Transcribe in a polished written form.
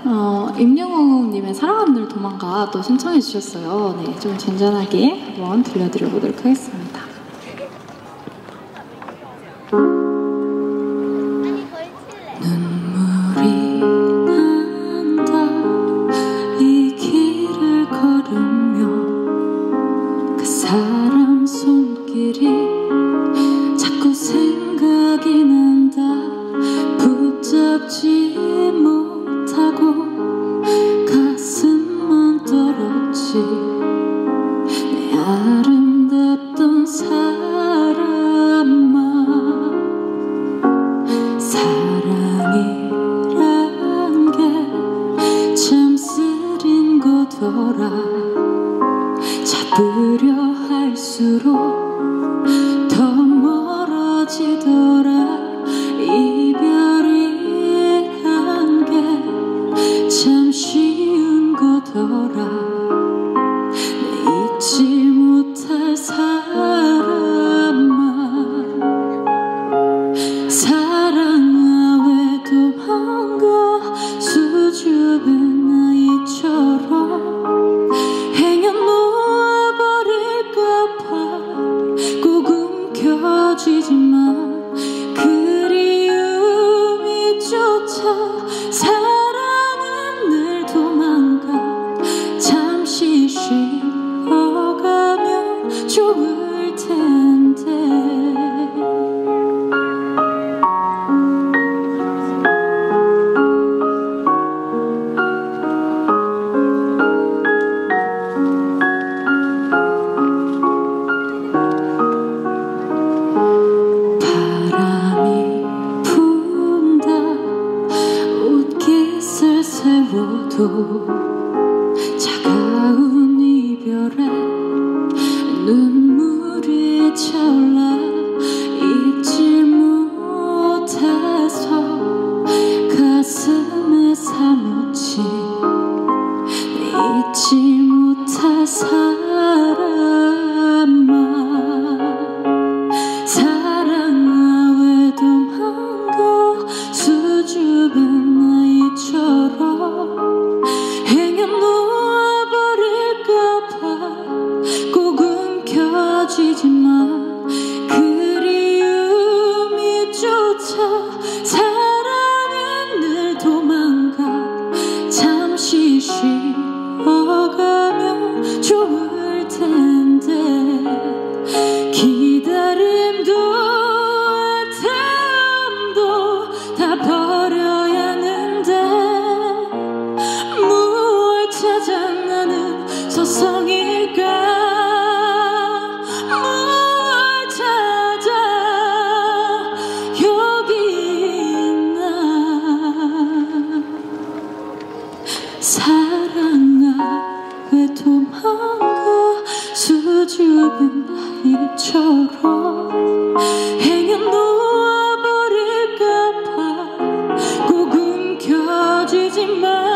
임영웅님의 사랑하는 늘 도망가 또 신청해 주셨어요. 네, 좀 잔잔하게 한번 들려드려 보도록 하겠습니다. 눈물이 난다 이 길을 걸으며 그 사람 손길이 자꾸 생각이 난다. 붙잡지 못하고 가슴만 떨었지. 내 아름답던 사람아, 사랑이란 게 참 쓰린 거더라. 잡으려 할수록 더 멀어지더라. 이별이란 게 참 쉬운 거더라. 내 잊지 못할 사람아, 사랑아 왜 도망가. 수줍은 아이처럼 행여 놓아버릴까봐 꼭 움켜쥐지만 그리움이 쫓아 사랑은 늘 도망가. 잠시 쉬어가면 좋을 텐데. 세워도 차가운 이별에 눈물이 차올라. 잊지 못해서 가슴에 사무친 잊지 못할 사람아, 사랑아 왜 도망가. 수줍은 아이처럼 행여 놓아버릴까봐 꼭 움켜쥐지만 그리움이 쫓아 사랑은 늘 도망가. 잠시 쉬어가면 좋을 텐데. 기다림도 애태움도 다 버려야 하는데 무얼 찾아 나는 서성일까. 무얼 찾아 여기 있나. 사랑아 왜 도망가. 수줍은 아이처럼 행여 놓아버릴까봐 꼭 움켜쥐지만